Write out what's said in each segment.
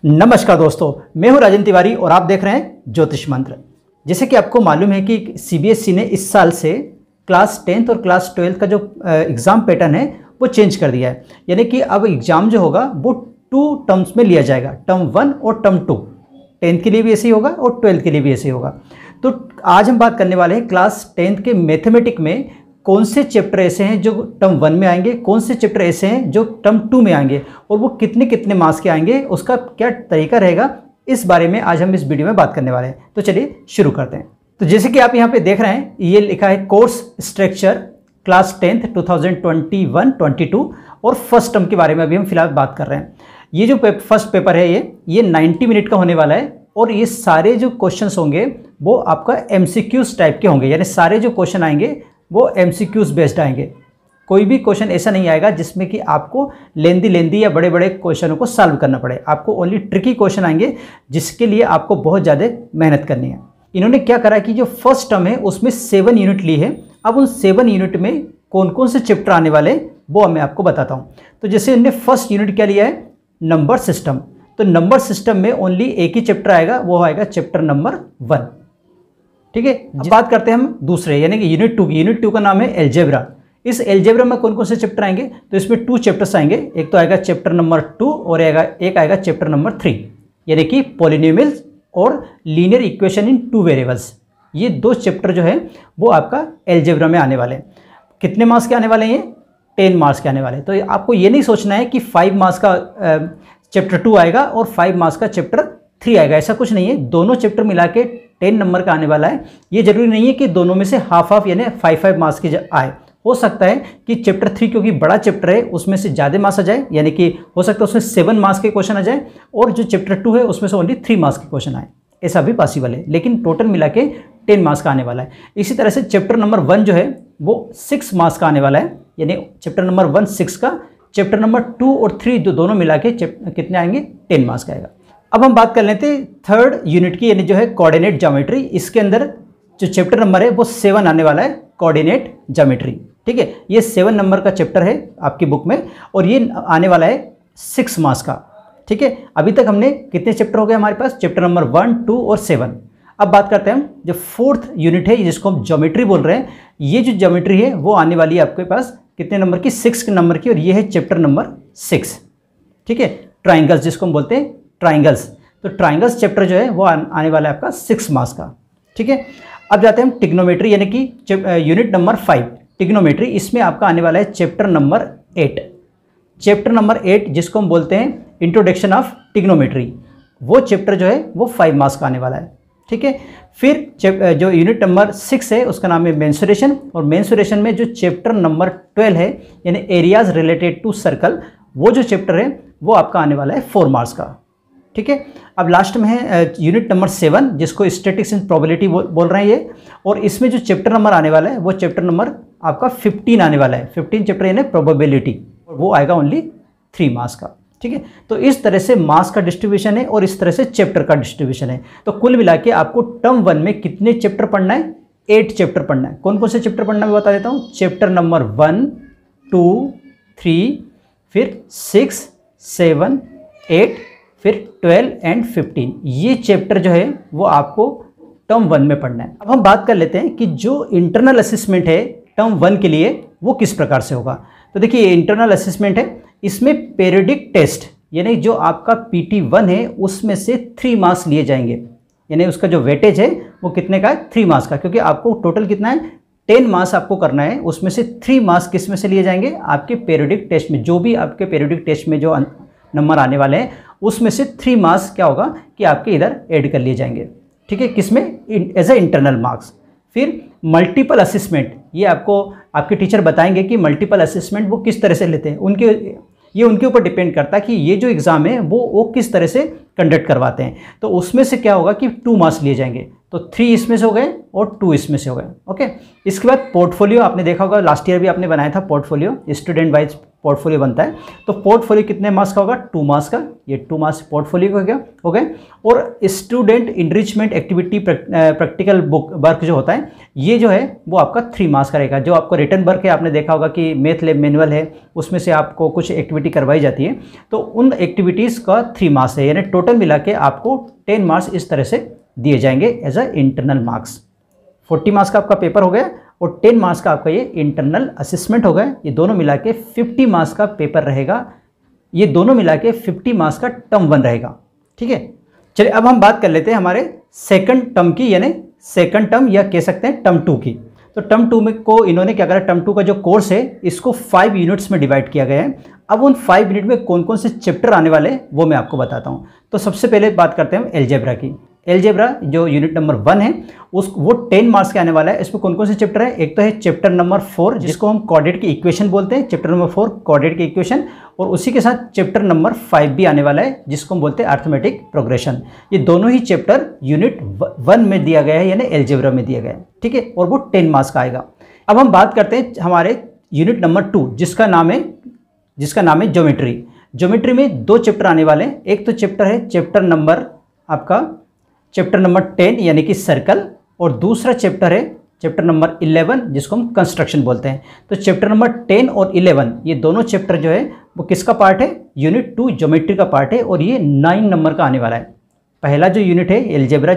नमस्कार दोस्तों, मैं हूं राजन तिवारी और आप देख रहे हैं ज्योतिष मंत्र। जैसे कि आपको मालूम है कि सीबीएसई ने इस साल से क्लास 10th और क्लास 12th का जो एग्ज़ाम पैटर्न है वो चेंज कर दिया है। यानी कि अब एग्ज़ाम जो होगा वो 2 टर्म्स में लिया जाएगा, टर्म 1 और टर्म 2। 10th के लिए भी ऐसे ही होगा और 12th के लिए भी ऐसे ही होगा। तो आज हम बात करने वाले हैं क्लास 10th के मैथमेटिक में कौन से चैप्टर ऐसे हैं जो टर्म 1 में आएंगे, कौन से चैप्टर ऐसे हैं जो टर्म 2 में आएंगे और वो कितने कितने मार्क्स के आएंगे, उसका क्या तरीका रहेगा, इस बारे में आज हम इस वीडियो में बात करने वाले हैं। तो चलिए शुरू करते हैं। तो जैसे कि आप यहाँ पे देख रहे हैं, ये लिखा है कोर्स स्ट्रक्चर क्लास 10th 2021-22 और फर्स्ट टर्म के बारे में अभी हम फिलहाल बात कर रहे हैं। ये जो फर्स्ट पेपर है ये 90 मिनट का होने वाला है और ये सारे जो क्वेश्चंस होंगे वो आपका MCQs टाइप के होंगे। यानी सारे जो क्वेश्चन आएंगे वो MCQs बेस्ड आएंगे। कोई भी क्वेश्चन ऐसा नहीं आएगा जिसमें कि आपको लेंदी या बड़े बड़े क्वेश्चनों को सॉल्व करना पड़े। आपको ओनली ट्रिकी क्वेश्चन आएंगे जिसके लिए आपको बहुत ज़्यादा मेहनत करनी है। इन्होंने क्या करा कि जो फर्स्ट टर्म है उसमें 7 यूनिट ली है। अब उन 7 यूनिट में कौन कौन से चैप्टर आने वाले हैं वो मैं आपको बताता हूँ। तो जैसे इन्होंने फर्स्ट यूनिट क्या लिया है, नंबर सिस्टम। तो नंबर सिस्टम में ओनली एक ही चैप्टर आएगा, वो आएगा चैप्टर नंबर 1। ठीक है। अब बात करते हैं हम दूसरे यानी कि यूनिट 2 की। यूनिट 2 का नाम है एलजेब्रा। इस एलजेब्रा में कौन कौन से चैप्टर आएंगे, तो इसमें 2 चैप्टर्स आएंगे। एक तो आएगा चैप्टर नंबर 2 और एक आएगा चैप्टर नंबर 3, यानी कि पॉलिनोमियल्स और लीनियर इक्वेशन इन 2 वेरिएबल्स। ये 2 चैप्टर जो है वो आपका एलजेब्रा में आने वाले हैं। कितने मार्क्स के आने वाले हैं, 10 मार्क्स के आने वाले हैं। तो आपको ये नहीं सोचना है कि 5 मार्क्स का चैप्टर 2 आएगा और 5 मार्क्स का चैप्टर 3 आएगा, ऐसा कुछ नहीं है। दोनों चैप्टर मिला के 10 नंबर का आने वाला है। ये जरूरी नहीं है कि दोनों में से हाफ यानी 5 मार्क्स के आए। हो सकता है कि चैप्टर 3 क्योंकि बड़ा चैप्टर है उसमें से ज़्यादा मार्क्स आ जाए, यानी कि हो सकता है उसमें 7 मार्क्स के क्वेश्चन आ जाए और जो चैप्टर 2 है उसमें से ओनली 3 मार्क्स के क्वेश्चन आए, ऐसा भी पॉसिबल है। लेकिन टोटल मिला के 10 मार्क्स का आने वाला है। इसी तरह से चैप्टर नंबर 1 जो है वो 6 मार्क्स का आने वाला है, यानी चैप्टर नंबर 1 6 का, चैप्टर नंबर 2 और 3 जो दोनों मिला के कितने आएंगे, 10 मार्क्स का आएगा। अब हम बात कर लेते हैं थर्ड यूनिट की, यानी जो है कोऑर्डिनेट ज्योमेट्री। इसके अंदर जो चैप्टर नंबर है वो 7 आने वाला है, कोऑर्डिनेट ज्योमेट्री। ठीक है, ये 7 नंबर का चैप्टर है आपकी बुक में और ये आने वाला है 6 मार्क्स का। ठीक है, अभी तक हमने कितने चैप्टर हो गए हमारे पास, चैप्टर नंबर 1, 2 और 7। अब बात करते हैं हम जो 4th यूनिट है जिसको हम ज्योमेट्री बोल रहे हैं। ये जो ज्योमेट्री है वो आने वाली है आपके पास कितने नंबर की, 6 नंबर की, और ये है चैप्टर नंबर 6। ठीक है, ट्राइंगल्स जिसको हम बोलते हैं ट्राइंगल्स। तो ट्राइंगल्स चैप्टर जो है वो आने वाला है आपका 6 मार्क्स का। ठीक है, अब जाते हैं हम टिग्नोमेट्री यानी कि यूनिट नंबर 5 टिग्नोमेट्री। इसमें आपका आने वाला है चैप्टर नंबर 8। चैप्टर नंबर 8 जिसको हम बोलते हैं इंट्रोडक्शन ऑफ टिग्नोमेट्री, वो चैप्टर जो है वो 5 मार्क्स का आने वाला है। ठीक है, फिर जो यूनिट नंबर 6 है उसका नाम है मेंसुरेशन, और मेंसुरेशन में जो चैप्टर नंबर 12 है यानी एरियाज रिलेटेड टू सर्कल, वो जो चैप्टर है वो आपका आने वाला है 4 मार्क्स का। ठीक है, अब लास्ट में है यूनिट नंबर 7 जिसको स्टैटिस्टिक्स एंड प्रोबेबिलिटी बोल रहे हैं ये, और इसमें जो चैप्टर नंबर आने वाला है वो चैप्टर नंबर आपका 15 आने वाला है। 15 चैप्टर यानी प्रोबेबिलिटी, और वो आएगा ओनली 3 मार्क्स का। ठीक है, तो इस तरह से मार्क्स का डिस्ट्रीब्यूशन है और इस तरह से चैप्टर का डिस्ट्रीब्यूशन है। तो कुल मिला के आपको टर्म 1 में कितने चैप्टर पढ़ना है, 8 चैप्टर पढ़ना है। कौन कौन से चैप्टर पढ़ना है मैं बता देता हूँ। चैप्टर नंबर 1, 2, 3, फिर 6, 7, 8, फिर 12 एंड 15। ये चैप्टर जो है वो आपको टर्म 1 में पढ़ना है। अब हम बात कर लेते हैं कि जो इंटरनल असेसमेंट है टर्म 1 के लिए वो किस प्रकार से होगा। तो देखिए, ये इंटरनल असेसमेंट है, इसमें पीरियडिक टेस्ट यानी जो आपका PT1 है उसमें से 3 मार्क्स लिए जाएंगे, यानी उसका जो वेटेज है वो कितने का है, 3 मार्क्स का। क्योंकि आपको टोटल कितना है, 10 मार्क्स आपको करना है, उसमें से 3 मार्क्स किस में से लिए जाएंगे, आपके पीरियडिक टेस्ट में। जो भी आपके पीरियडिक टेस्ट में जो नंबर आने वाले हैं उसमें से 3 मार्क्स क्या होगा कि आपके इधर ऐड कर लिए जाएंगे। ठीक है, किसमें, एज ए इंटरनल मार्क्स। फिर मल्टीपल असेसमेंट, ये आपको आपके टीचर बताएंगे कि मल्टीपल असेसमेंट वो किस तरह से लेते हैं। ये उनके ऊपर डिपेंड करता है कि ये जो एग्ज़ाम है वो किस तरह से कंडक्ट करवाते हैं। तो उसमें से क्या होगा कि 2 मार्क्स लिए जाएंगे। तो 3 इसमें से हो गए और 2 इसमें से हो गए। ओके, इसके बाद पोर्टफोलियो आपने देखा होगा, लास्ट ईयर भी आपने बनाया था पोर्टफोलियो, स्टूडेंट वाइज पोर्टफोलियो बनता है। तो पोर्टफोलियो कितने मार्क्स का होगा? 2 मार्क्स का। ये 2 मार्क्स पोर्टफोलियो हो गए। और student enrichment activity practical book work जो होता है, ये जो है वो आपका 3 मार्क्स का रहेगा। जो आपको रिटर्न वर्क है, आपने देखा होगा कि मैथ लैब मैनुअल है, उसमें से आपको कुछ एक्टिविटी करवाई जाती है, तो उन एक्टिविटीज़ का 3 मार्क्स है, यानी टोटल मिला के आपको 10 मार्क्स इस तरह से दिए जाएंगे as a internal marks. 40 marks का आपका पेपर हो गया और 10 मार्क्स का आपका ये इंटरनल असेसमेंट हो गया। ये दोनों मिला के 50 मार्क्स का पेपर रहेगा। ये दोनों मिला के 50 मार्क्स का टर्म 1 रहेगा। ठीक है, चलिए अब हम बात कर लेते हैं हमारे सेकंड टर्म की, यानी सेकंड टर्म या कह सकते हैं टर्म 2 की। तो टर्म 2 में को इन्होंने क्या करा, टर्म 2 का जो कोर्स है इसको 5 यूनिट्स में डिवाइड किया गया है। अब उन 5 यूनिट में कौन कौन से चैप्टर आने वाले हैं वो मैं आपको बताता हूँ। तो सबसे पहले बात करते हैं एलजेब्रा की। एलजेब्रा जो यूनिट नंबर 1 है वो 10 मार्क्स के आने वाला है। इसमें कौन कौन से चैप्टर है? एक तो है चैप्टर नंबर 4 जिसको हम कोऑर्डिनेट की इक्वेशन बोलते हैं, चैप्टर नंबर 4 कोऑर्डिनेट की इक्वेशन, और उसी के साथ चैप्टर नंबर 5 भी आने वाला है जिसको हम बोलते हैं अरिथमेटिक प्रोग्रेशन। ये दोनों ही चैप्टर यूनिट 1 में दिया गया है, यानी एलजेब्रा में दिया गया है। ठीक है, और वो 10 मार्क्स का आएगा। अब हम बात करते हैं हमारे यूनिट नंबर 2 जिसका नाम है ज्योमेट्री। ज्योमेट्री में 2 चैप्टर आने वाले हैं। एक तो चैप्टर है चैप्टर नंबर 10 यानी कि सर्कल, और दूसरा चैप्टर है चैप्टर नंबर 11 जिसको हम कंस्ट्रक्शन बोलते हैं। तो चैप्टर नंबर 10 और 11 ये दोनों चैप्टर जो है वो किसका पार्ट है? यूनिट 2 ज्योमेट्री का पार्ट है, और ये 9 नंबर का आने वाला है। पहला जो यूनिट है एलजेब्रा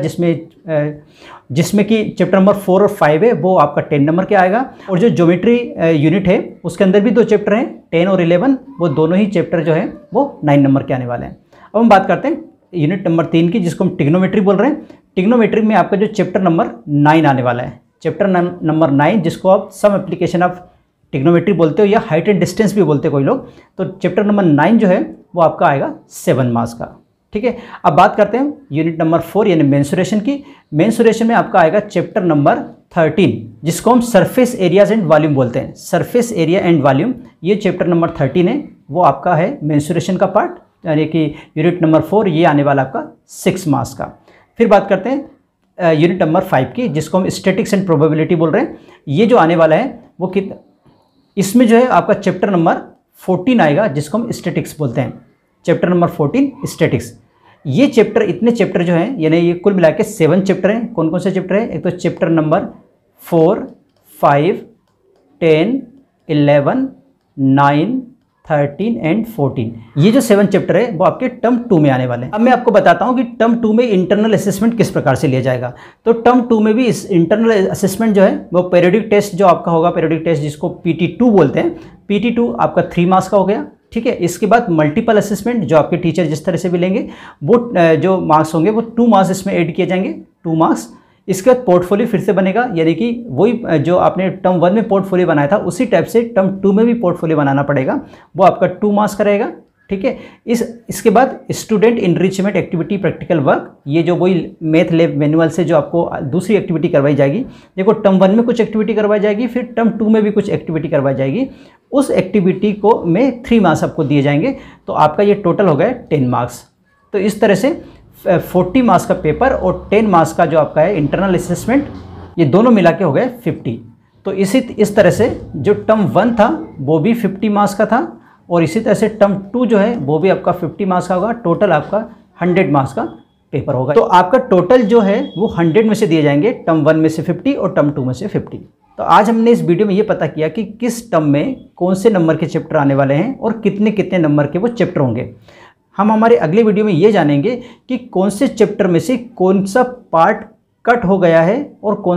जिसमें कि चैप्टर नंबर 4 और 5 है वो आपका 10 नंबर के आएगा, और जो ज्योमेट्री यूनिट है उसके अंदर भी 2 चैप्टर हैं 10 और 11, वो दोनों ही चैप्टर जो है वो 9 नंबर के आने वाले हैं। अब हम बात करते हैं यूनिट नंबर 3 की जिसको हम टिग्नोमेट्री बोल रहे हैं। टिग्नोमेट्री में आपका जो चैप्टर नंबर 9 आने वाला है, चैप्टर नंबर 9 जिसको आप सम एप्लीकेशन ऑफ टिग्नोमेट्री बोलते हो या हाइट एंड डिस्टेंस भी बोलते हैं कोई लोग। तो चैप्टर नंबर 9 जो है वो आपका आएगा 7 मार्क्स का। ठीक है, अब बात करते हैं यूनिट नंबर 4 यानी मेंसुरेशन की। मेंसुरेशन में आपका आएगा चैप्टर नंबर 13 जिसको हम सरफेस एरियाज एंड वॉल्यूम बोलते हैं। सरफेस एरिया एंड वॉल्यूम ये चैप्टर नंबर 13 है, वो आपका है मेंसुरेशन का पार्ट, यानी कि यूनिट नंबर 4 ये आने वाला आपका 6 मार्क्स का। फिर बात करते हैं यूनिट नंबर 5 की जिसको हम स्टैटिक्स एंड प्रोबेबिलिटी बोल रहे हैं। ये जो आने वाला है वो इसमें जो है आपका चैप्टर नंबर 14 आएगा जिसको हम स्टैटिक्स बोलते हैं। Chapter number 14 statistics. ये चैप्टर, इतने चैप्टर जो हैं, यानी ये कुल मिला के 7 चैप्टर हैं। कौन कौन से चैप्टर हैं? एक तो चैप्टर नंबर 4, 5, 10, 11, 9, 13 एंड 14, ये जो 7 चैप्टर है वो आपके टर्म 2 में आने वाले हैं। अब मैं आपको बताता हूँ कि टर्म 2 में इंटरनल असेसमेंट किस प्रकार से लिया जाएगा। तो टर्म 2 में भी इस इंटरनल असेसमेंट जो है वो पीरियोडिक टेस्ट जो आपका होगा, पीरियोडिक टेस्ट जिसको PT2 बोलते हैं, PT2 आपका 3 मार्क्स का हो गया। ठीक है, इसके बाद मल्टीपल असेसमेंट जो आपके टीचर जिस तरह से भी लेंगे वो जो मार्क्स होंगे वो 2 मार्क्स इसमें ऐड किए जाएंगे, 2 मार्क्स। इसके बाद पोर्टफोलियो फिर से बनेगा, यानी कि वही जो आपने टर्म 1 में पोर्टफोलियो बनाया था उसी टाइप से टर्म 2 में भी पोर्टफोलियो बनाना पड़ेगा, वो आपका 2 मार्क्स का रहेगा। ठीक है, इसके बाद student enrichment activity practical work, ये जो वही मैथ लैब मैनुअल से जो आपको दूसरी एक्टिविटी करवाई जाएगी। देखो टर्म 1 में कुछ एक्टिविटी करवाई जाएगी, फिर टर्म 2 में भी कुछ एक्टिविटी करवाई जाएगी। उस एक्टिविटी को में 3 मार्क्स आपको दिए जाएंगे, तो आपका ये टोटल हो गया 10 मार्क्स। तो इस तरह से 40 मार्क्स का पेपर और 10 मार्क्स का जो आपका है इंटरनल असेसमेंट, ये दोनों मिला के हो गए 50। तो इस तरह से जो टर्म 1 था वो भी 50 मार्क्स का था, और इसी तरह से टर्म 2 जो है वो भी आपका 50 मार्क्स का होगा। टोटल आपका 100 मार्क्स का पेपर होगा। तो आपका टोटल जो है वो 100 में से दिए जाएंगे, टर्म 1 में से 50 और टर्म 2 में से 50। तो आज हमने इस वीडियो में ये पता किया कि किस टर्म में कौन से नंबर के चैप्टर आने वाले हैं और कितने कितने नंबर के वो चैप्टर होंगे। हम हमारे अगले वीडियो में ये जानेंगे कि कौन से चैप्टर में से कौन सा पार्ट कट हो गया है और कौन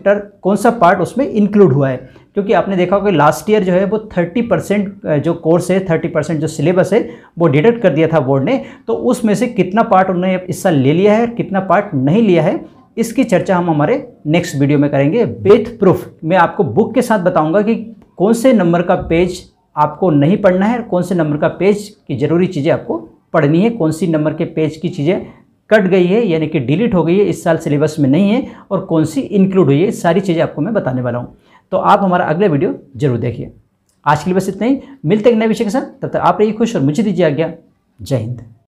सा पार्ट उसमें इंक्लूड हुआ है। क्योंकि आपने देखा होगा कि लास्ट ईयर जो है वो 30% जो कोर्स है, 30% जो सिलेबस है वो डिडक्ट कर दिया था बोर्ड ने। तो उसमें से कितना पार्ट उन्होंने इस साल ले लिया है, कितना पार्ट नहीं लिया है, इसकी चर्चा हम हमारे नेक्स्ट वीडियो में करेंगे विथ प्रूफ। मैं आपको बुक के साथ बताऊंगा कि कौन से नंबर का पेज आपको नहीं पढ़ना है, कौन से नंबर का पेज की ज़रूरी चीज़ें आपको पढ़नी है, कौन सी नंबर के पेज की चीज़ें कट गई है यानी कि डिलीट हो गई है, इस साल सिलेबस में नहीं है, और कौन सी इंक्लूड हुई है, सारी चीज़ें आपको मैं बताने वाला हूँ। तो आप हमारा अगला वीडियो जरूर देखिए। आज के लिए बस इतना ही, मिलते हैं एक नए विषय के साथ। तब तक आप रहिए खुश और मुझे दीजिए आज्ञा। जय हिंद।